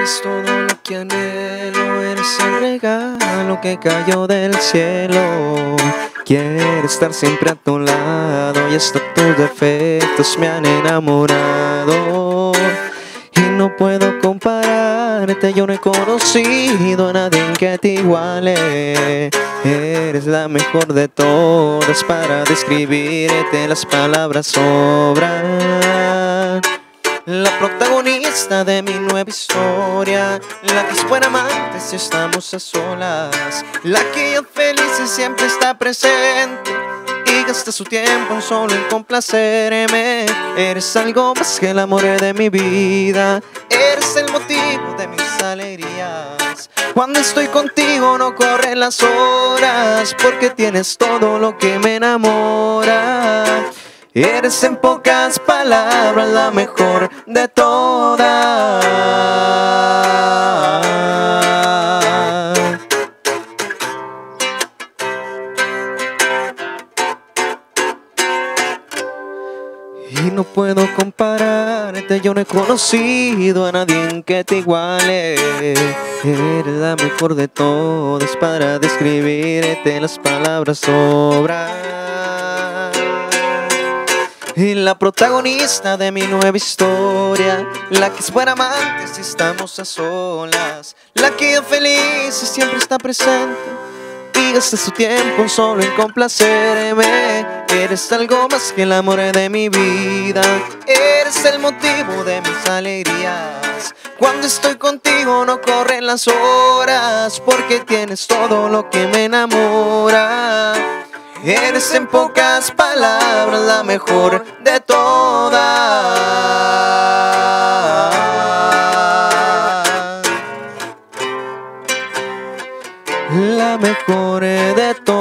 Eres todo lo que anhelo, eres el regalo que cayó del cielo. Quiero estar siempre a tu lado y hasta tus defectos me han enamorado. Y no puedo compararte, yo no he conocido a nadie que te iguale. Eres la mejor de todas, para describirte las palabras sobran. La protagonista de mi nueva historia, la que es buena amante si estamos a solas, la que yo feliz y siempre está presente y gasta su tiempo solo en complacerme. Eres algo más que el amor de mi vida, eres el motivo de mis alegrías. Cuando estoy contigo no corren las horas, porque tienes todo lo que me enamora. Eres en pocas palabras la mejor de todas. Y no puedo compararte, yo no he conocido a nadie que te iguale. Eres la mejor de todas, para describirte las palabras sobran. Y la protagonista de mi nueva historia, la que es buena amante si estamos a solas, la que yo feliz y siempre está presente y gasta su tiempo solo en complacerme. Eres algo más que el amor de mi vida, eres el motivo de mis alegrías. Cuando estoy contigo no corren las horas, porque tienes todo lo que me enamora. Eres en pocas palabras la mejor de todas. La mejor de todas.